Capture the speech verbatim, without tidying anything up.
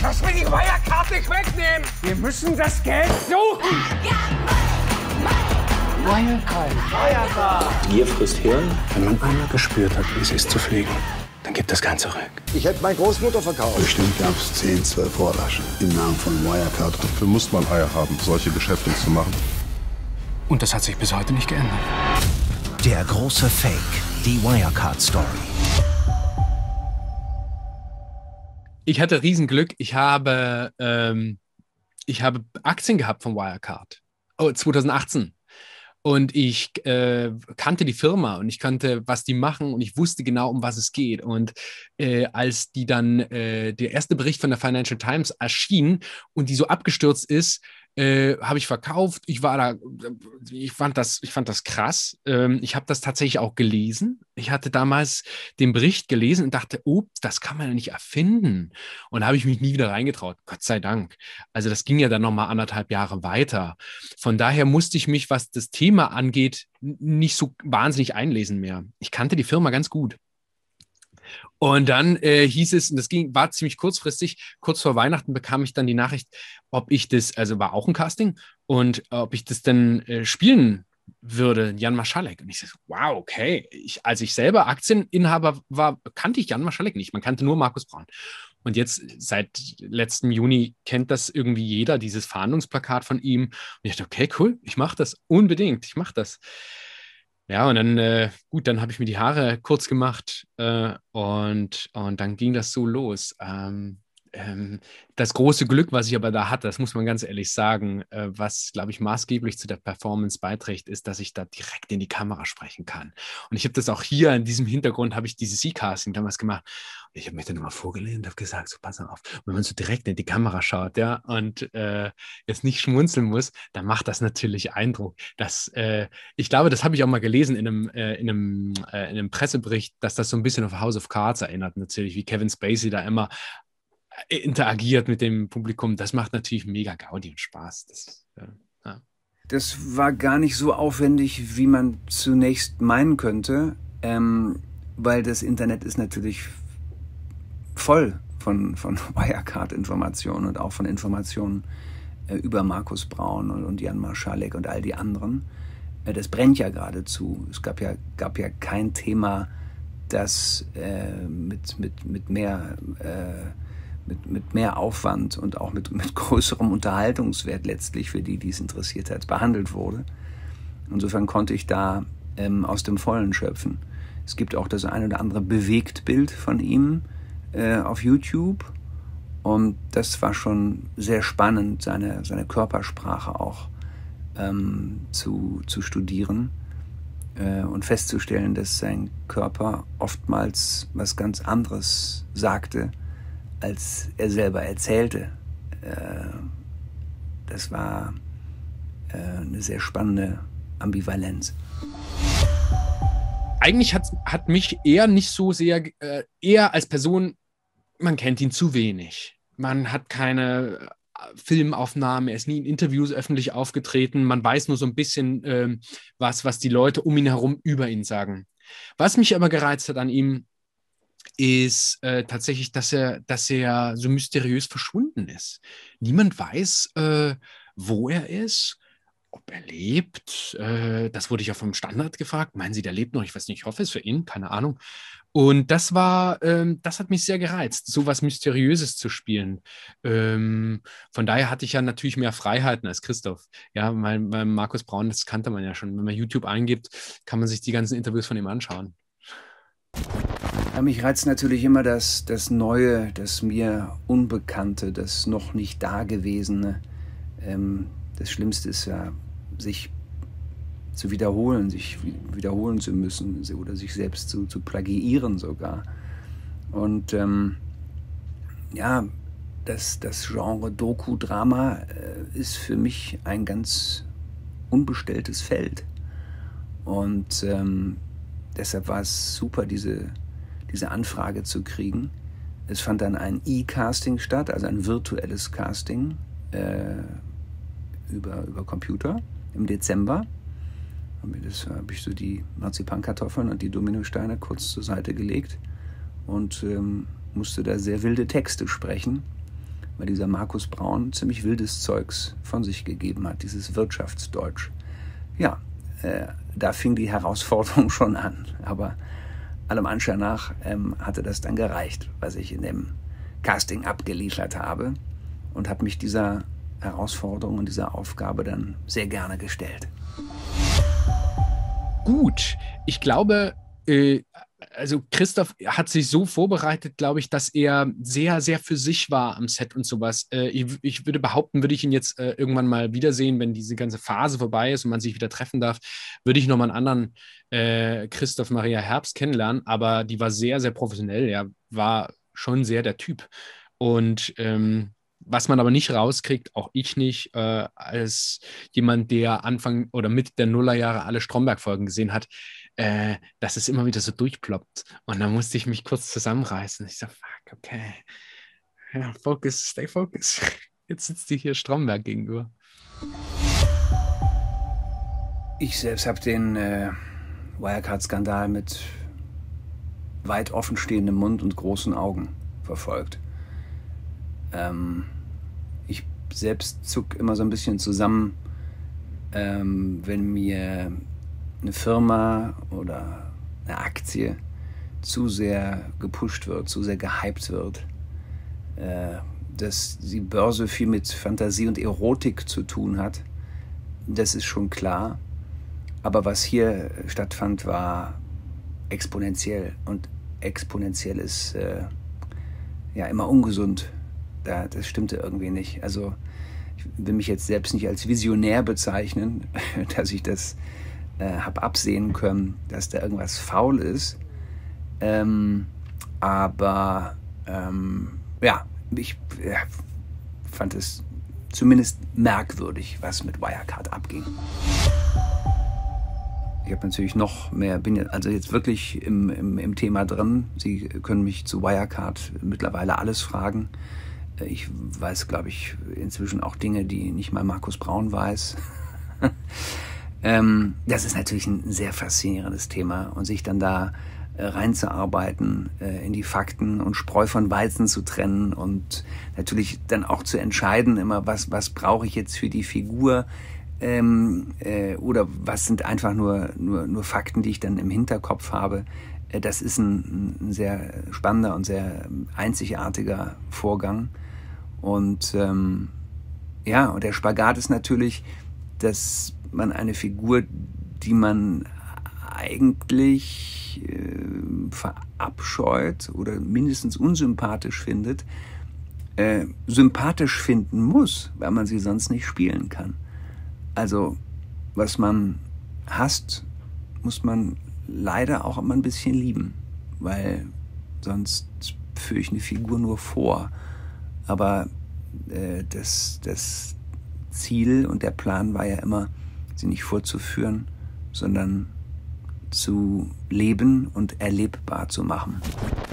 dass wir die Wirecard nicht wegnehmen. Wir müssen das Geld suchen. Wirecard. Wirecard. Gier frisst Hirn. Wenn man einmal gespürt hat, wie es ist zu fliegen, dann gibt das Ganze zurück. Ich hätte meine Großmutter verkauft. Bestimmt gab es zehn, zwölf Vorlaschen im Namen von Wirecard. Dafür muss man Eier haben, solche Geschäfte zu machen. Und das hat sich bis heute nicht geändert. Der große Fake, die Wirecard-Story. Ich hatte Riesenglück. Ich habe, ähm, ich habe Aktien gehabt von Wirecard. Oh, zwanzig achtzehn. Und ich äh, kannte die Firma und ich kannte, was die machen und ich wusste genau, um was es geht. Und äh, als die dann, äh, der erste Bericht von der Financial Times erschien und die so abgestürzt ist, äh, habe ich verkauft. Ich war da, ich fand das, ich fand das krass. Ähm, ich habe das tatsächlich auch gelesen. Ich hatte damals den Bericht gelesen und dachte, oh, das kann man ja nicht erfinden. Und da habe ich mich nie wieder reingetraut. Gott sei Dank. Also das ging ja dann nochmal anderthalb Jahre weiter. Von daher musste ich mich, was das Thema angeht, nicht so wahnsinnig einlesen mehr. Ich kannte die Firma ganz gut. Und dann äh, hieß es, und das ging, war ziemlich kurzfristig, kurz vor Weihnachten bekam ich dann die Nachricht, ob ich das, also war auch ein Casting, und äh, ob ich das denn äh, spielen würde, Jan Marschalek. Und ich so, wow, okay. Ich, als ich selber Aktieninhaber war, kannte ich Jan Marschalek nicht. Man kannte nur Markus Braun. Und jetzt seit letztem Juni kennt das irgendwie jeder, dieses Fahndungsplakat von ihm. Und ich dachte, okay, cool, ich mache das unbedingt, ich mache das. Ja, und dann, äh, gut, dann habe ich mir die Haare kurz gemacht äh, und, und dann ging das so los. Ähm, ähm, das große Glück, was ich aber da hatte, das muss man ganz ehrlich sagen, äh, was, glaube ich, maßgeblich zu der Performance beiträgt, ist, dass ich da direkt in die Kamera sprechen kann. Und ich habe das auch hier in diesem Hintergrund, habe ich dieses C-Casting damals gemacht. Und ich habe mich dann immer vorgelehnt und habe gesagt, so pass auf, wenn man so direkt in die Kamera schaut, ja, und äh, jetzt nicht schmunzeln muss, dann macht das natürlich Eindruck. Dass, äh, ich glaube, das habe ich auch mal gelesen in einem, äh, in, einem, äh, in einem Pressebericht, dass das so ein bisschen auf House of Cards erinnert, natürlich, wie Kevin Spacey da immer interagiert mit dem Publikum. Das macht natürlich mega Gaudi und Spaß. Das, äh, ja. Das war gar nicht so aufwendig, wie man zunächst meinen könnte, ähm, weil das Internet ist natürlich voll von, von Wirecard-Informationen und auch von Informationen äh, über Markus Braun und, und Jan Marschalek und all die anderen. Äh, das brennt ja geradezu. Es gab ja, gab ja kein Thema, das äh, mit, mit, mit mehr äh, Mit, mit mehr Aufwand und auch mit, mit größerem Unterhaltungswert letztlich für die, die es interessiert hat, behandelt wurde. Insofern konnte ich da ähm, aus dem Vollen schöpfen. Es gibt auch das ein oder andere Bewegtbild von ihm äh, auf YouTube und das war schon sehr spannend, seine, seine Körpersprache auch ähm, zu, zu studieren äh, und festzustellen, dass sein Körper oftmals was ganz anderes sagte, als er selber erzählte. Das war eine sehr spannende Ambivalenz. Eigentlich hat, hat mich eher nicht so sehr, äh, eher als Person, man kennt ihn zu wenig. Man hat keine Filmaufnahmen, er ist nie in Interviews öffentlich aufgetreten, man weiß nur so ein bisschen äh, was, was die Leute um ihn herum über ihn sagen. Was mich aber gereizt hat an ihm, ist äh, tatsächlich, dass er, dass er so mysteriös verschwunden ist. Niemand weiß, äh, wo er ist, ob er lebt. Äh, das wurde ich auch vom Standard gefragt. Meinen Sie, der lebt noch? Ich weiß nicht, ich hoffe es für ihn, keine Ahnung. Und das war, ähm, das hat mich sehr gereizt, so was Mysteriöses zu spielen. Ähm, von daher hatte ich ja natürlich mehr Freiheiten als Christoph. Ja, weil, weil Markus Braun, das kannte man ja schon. Wenn man YouTube eingibt, kann man sich die ganzen Interviews von ihm anschauen. Ja, mich reizt natürlich immer das, das Neue, das mir Unbekannte, das noch nicht Dagewesene. Ähm, das Schlimmste ist ja, sich zu wiederholen, sich wiederholen zu müssen oder sich selbst zu, zu plagiieren sogar. Und ähm, ja, das, das Genre Doku-Drama äh, ist für mich ein ganz unbestelltes Feld. Und ähm, deshalb war es super, diese, diese Anfrage zu kriegen. Es fand dann ein E-Casting statt, also ein virtuelles Casting äh, über, über Computer im Dezember. Das habe ich so die Marzipankartoffeln und die Dominosteine kurz zur Seite gelegt und ähm, musste da sehr wilde Texte sprechen, weil dieser Markus Braun ziemlich wildes Zeugs von sich gegeben hat, dieses Wirtschaftsdeutsch. Ja, äh, da fing die Herausforderung schon an, aber allem Anschein nach ähm, hatte das dann gereicht, was ich in dem Casting abgeliefert habe, und habe mich dieser Herausforderung und dieser Aufgabe dann sehr gerne gestellt. Gut, ich glaube, äh, also Christoph hat sich so vorbereitet, glaube ich, dass er sehr, sehr für sich war am Set und sowas. Äh, ich, ich würde behaupten, würde ich ihn jetzt äh, irgendwann mal wiedersehen, wenn diese ganze Phase vorbei ist und man sich wieder treffen darf, würde ich nochmal einen anderen äh, Christoph Maria Herbst kennenlernen, aber die war sehr, sehr professionell, ja, war schon sehr der Typ. Und ähm, was man aber nicht rauskriegt, auch ich nicht, äh, als jemand, der Anfang oder Mitte der Nullerjahre alle Stromberg-Folgen gesehen hat, äh, dass es immer wieder so durchploppt. Und da musste ich mich kurz zusammenreißen. Ich so, fuck, okay. Ja, focus, stay focus. Jetzt sitzt die hier Stromberg gegenüber. Ich selbst habe den äh, Wirecard-Skandal mit weit offenstehendem Mund und großen Augen verfolgt. Ähm, ich selbst zuck immer so ein bisschen zusammen, ähm, wenn mir eine Firma oder eine Aktie zu sehr gepusht wird, zu sehr gehypt wird, äh, dass die Börse viel mit Fantasie und Erotik zu tun hat, das ist schon klar. Aber was hier stattfand, war exponentiell, und exponentiell ist äh, ja immer ungesund. Da, das stimmte irgendwie nicht. Also ich will mich jetzt selbst nicht als Visionär bezeichnen, dass ich das äh, habe absehen können, dass da irgendwas faul ist. Ähm, aber ähm, ja, ich ja, fand es zumindest merkwürdig, was mit Wirecard abging. Ich habe natürlich noch mehr, bin also jetzt wirklich im, im, im Thema drin. Sie können mich zu Wirecard mittlerweile alles fragen. Ich weiß, glaube ich, inzwischen auch Dinge, die nicht mal Markus Braun weiß. ähm, das ist natürlich ein sehr faszinierendes Thema, und sich dann da äh, reinzuarbeiten, äh, in die Fakten und Spreu von Weizen zu trennen und natürlich dann auch zu entscheiden, immer, was, was brauche ich jetzt für die Figur, ähm, äh, oder was sind einfach nur, nur, nur Fakten, die ich dann im Hinterkopf habe. Äh, das ist ein, ein sehr spannender und sehr einzigartiger Vorgang. Und ähm, ja, und der Spagat ist natürlich, dass man eine Figur, die man eigentlich äh, verabscheut oder mindestens unsympathisch findet, äh, sympathisch finden muss, weil man sie sonst nicht spielen kann. Also, was man hasst, muss man leider auch immer ein bisschen lieben, weil sonst führe ich eine Figur nur vor. Aber äh, das, das Ziel und der Plan war ja immer, sie nicht vorzuführen, sondern zu leben und erlebbar zu machen.